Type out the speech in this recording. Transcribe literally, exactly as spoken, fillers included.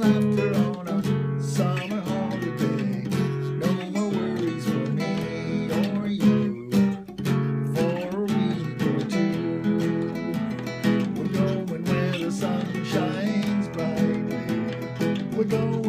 laughter on a summer holiday. No more worries for me or you for a week or two. We're going where the sun shines brightly. We're going